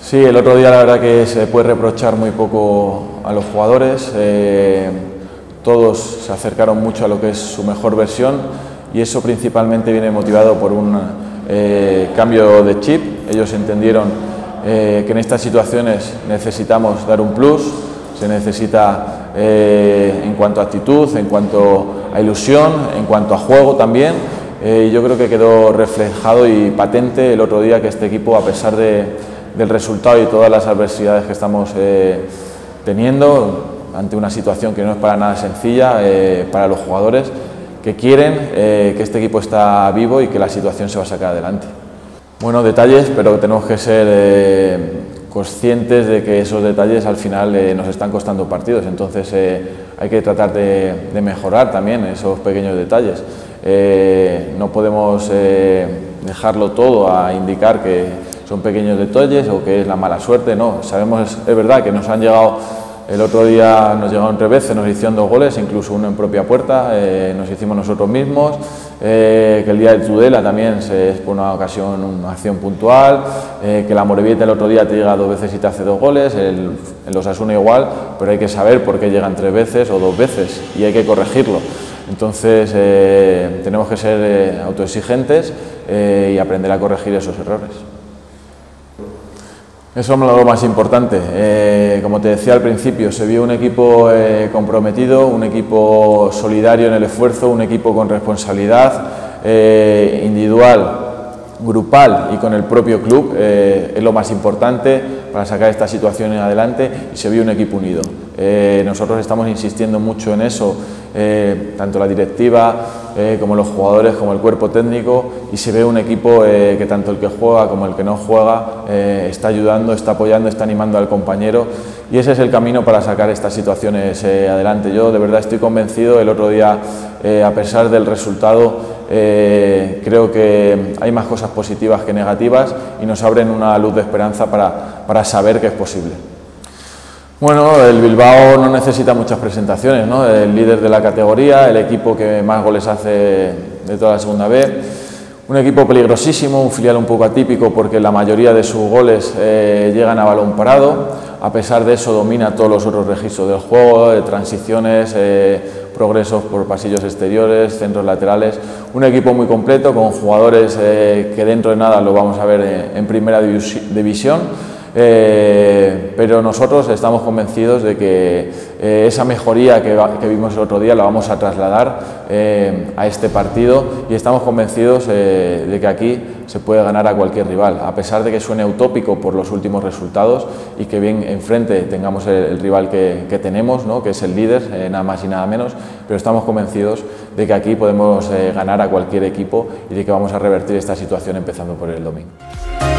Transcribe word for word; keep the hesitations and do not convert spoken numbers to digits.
Sí, el otro día la verdad que se puede reprochar muy poco a los jugadores, eh, todos se acercaron mucho a lo que es su mejor versión y eso principalmente viene motivado por un eh, cambio de chip. Ellos entendieron eh, que en estas situaciones necesitamos dar un plus, se necesita eh, en cuanto a actitud, en cuanto a ilusión, en cuanto a juego también. Eh, y yo creo que quedó reflejado y patente el otro día que este equipo, a pesar de, del resultado y todas las adversidades que estamos eh, teniendo ante una situación que no es para nada sencilla eh, para los jugadores, que quieren eh, que este equipo está vivo y que la situación se va a sacar adelante. Bueno, detalles, pero tenemos que ser eh, conscientes de que esos detalles al final eh, nos están costando partidos, entonces eh, hay que tratar de, de mejorar también esos pequeños detalles. Eh, no podemos eh, dejarlo todo a indicar que son pequeños detalles o que es la mala suerte, no, sabemos, es verdad que nos han llegado, el otro día nos llegaron tres veces, nos hicieron dos goles, incluso uno en propia puerta, eh, nos hicimos nosotros mismos, eh, que el día de Tudela también se, es por una ocasión, una acción puntual, eh, que la Morevieta el otro día te llega dos veces y te hace dos goles, el, el Osasuna igual, pero hay que saber por qué llegan tres veces o dos veces y hay que corregirlo. Entonces eh, tenemos que ser eh, autoexigentes eh, y aprender a corregir esos errores. Eso es lo más importante. Eh, como te decía al principio, se vio un equipo eh, comprometido, un equipo solidario en el esfuerzo, un equipo con responsabilidad eh, individual, grupal y con el propio club, eh, es lo más importante para sacar esta situación en adelante, y se vio un equipo unido. Eh, nosotros estamos insistiendo mucho en eso, eh, tanto la directiva eh, como los jugadores, como el cuerpo técnico, y se ve un equipo eh, que tanto el que juega como el que no juega eh, está ayudando, está apoyando, está animando al compañero, y ese es el camino para sacar estas situaciones eh, adelante. Yo de verdad estoy convencido. El otro día, eh, a pesar del resultado, Eh, creo que hay más cosas positivas que negativas y nos abren una luz de esperanza para, para saber que es posible. Bueno, el Bilbao no necesita muchas presentaciones, ¿no? El líder de la categoría, el equipo que más goles hace de toda la segunda B, un equipo peligrosísimo, un filial un poco atípico porque la mayoría de sus goles eh, llegan a balón parado. A pesar de eso domina todos los otros registros del juego, de transiciones, eh, progresos por pasillos exteriores, centros laterales. Un equipo muy completo con jugadores eh, que dentro de nada lo vamos a ver eh, en primera división. Eh, pero nosotros estamos convencidos de que eh, esa mejoría que, que vimos el otro día la vamos a trasladar eh, a este partido, y estamos convencidos eh, de que aquí se puede ganar a cualquier rival, a pesar de que suene utópico por los últimos resultados y que bien enfrente tengamos el, el rival que, que tenemos, ¿no? Que es el líder, eh, nada más y nada menos, pero estamos convencidos de que aquí podemos eh, ganar a cualquier equipo y de que vamos a revertir esta situación empezando por el domingo.